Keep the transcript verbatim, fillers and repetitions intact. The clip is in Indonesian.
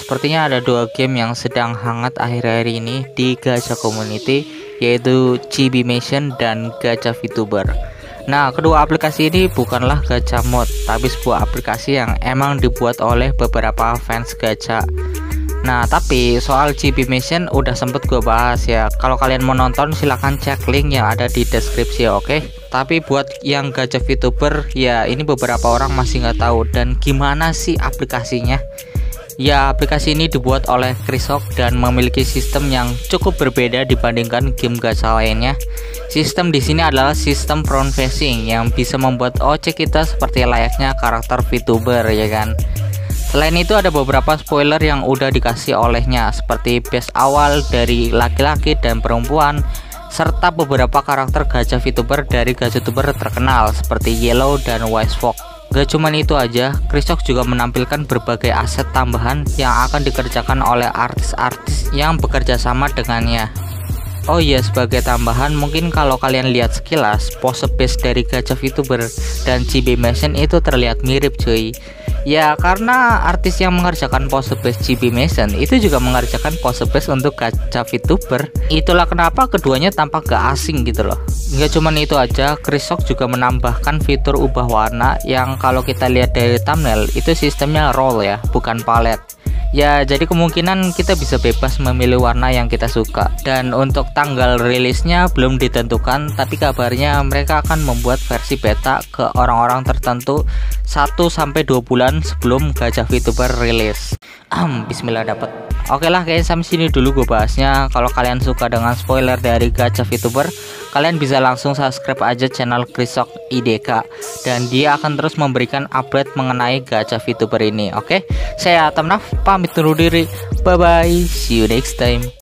sepertinya ada dua game yang sedang hangat akhir-akhir ini di Gacha Community, yaitu Chibi Mission dan Gacha VTuber. Nah, kedua aplikasi ini bukanlah gacha mod, tapi sebuah aplikasi yang emang dibuat oleh beberapa fans gacha. Nah, tapi soal Chibi Mission udah sempet gue bahas ya. Kalau kalian mau nonton silahkan cek link yang ada di deskripsi, oke? Okay? Tapi buat yang gacha VTuber, ya ini beberapa orang masih nggak tahu. Dan gimana sih aplikasinya? Ya, aplikasi ini dibuat oleh Crisok dan memiliki sistem yang cukup berbeda dibandingkan game gacha lainnya. Sistem di sini adalah sistem front facing yang bisa membuat O C kita seperti layaknya karakter VTuber, ya kan. Selain itu ada beberapa spoiler yang udah dikasih olehnya, seperti base awal dari laki-laki dan perempuan, serta beberapa karakter gacha VTuber dari gacha-tuber terkenal seperti Yellow dan Wisefog. Gak cuman itu aja, Crisok juga menampilkan berbagai aset tambahan yang akan dikerjakan oleh artis-artis yang bekerja sama dengannya. Oh iya, sebagai tambahan, mungkin kalau kalian lihat sekilas, pose base dari gacha VTuber dan Chibi Mission itu terlihat mirip cuy. Ya, karena artis yang mengerjakan pose base Chibi Mission itu juga mengerjakan pose base untuk gacha VTuber. Itulah kenapa keduanya tampak gak asing gitu loh. Nggak cuman itu aja, Crisok juga menambahkan fitur ubah warna yang kalau kita lihat dari thumbnail itu sistemnya roll ya, bukan palet. Ya, jadi kemungkinan kita bisa bebas memilih warna yang kita suka. Dan untuk tanggal rilisnya belum ditentukan, tapi kabarnya mereka akan membuat versi beta ke orang-orang tertentu satu sampai dua bulan sebelum gacha VTuber rilis. Ahm, bismillah dapat. Oke lah, kayaknya sampai sini dulu gue bahasnya. Kalau kalian suka dengan spoiler dari gacha VTuber, kalian bisa langsung subscribe aja channel Crisok I D K, dan dia akan terus memberikan update mengenai gacha VTuber ini. Oke, saya Atamnaf pamit undur diri. Bye bye, see you next time.